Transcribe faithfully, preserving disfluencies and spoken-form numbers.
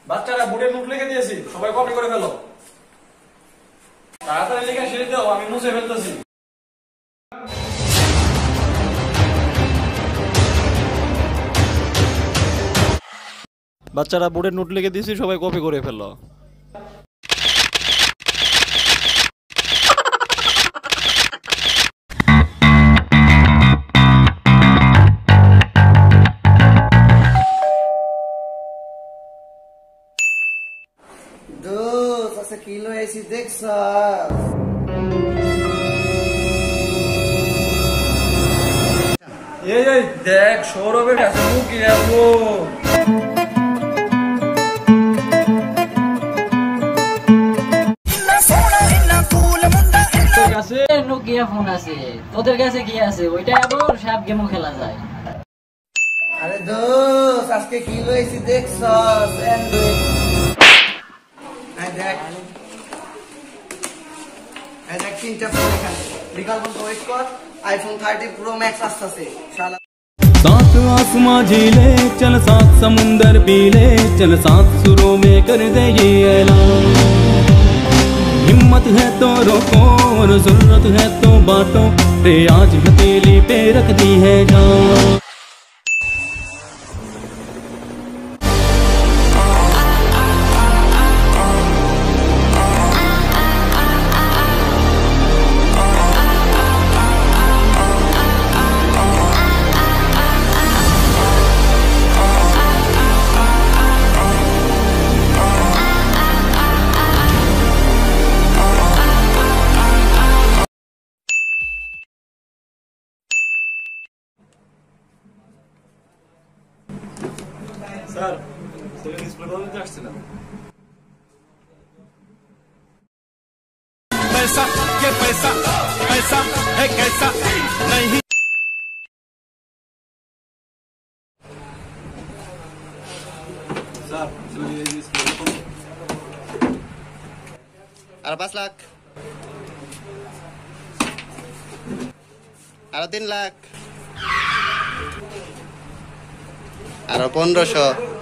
বাচ্চারা বোর্ডে নোট লিখে দিয়েছি, সবাই কপি করে ফেলো। তাড়াতাড়ি লিখে শেষ দাও, আমি মুছে ফেলতেছি। বাচ্চারা বোর্ডে নোট লিখে দিয়েছি, সবাই কপি করে ফেলো। Dos, essa kilo é esse Dexa. এই এই দেখ সৌরভের কাছে মুখি আসবো। তোর কাছে নোকিয়া ফোন আছে, তোদের কাছে কি আছে? ওইটা আবার সব গেমও খেলা যায়। আরে দোস, আজকে কিলো এসি দেখছস অ্যান্ড্রয়েড। আই দেখ আই দেখ তিনটা ফোন এখানে বিকাল পর্যন্ত ওয়েট কর। আইফোন থার্টি প্রো ম্যাক্স আসতেছে শালা। सात आसमां झीले चल, सात समुंदर पीले चल, सात सुरों में कर दे ये ऐलान। हिम्मत है तो रोको और जरूरत है तो बांटो, रे आज हथेली पे रख दी है जान। স্যার, সেলিং ডিসপ্লে বদলাতে আসছে না। पैसा ये पैसा पैसा है कैसा नहीं। স্যার, সেলিং ডিসপ্লে কত? আর পাঁচ লাখ, আরো তিন লাখ, আরো পনেরোশো।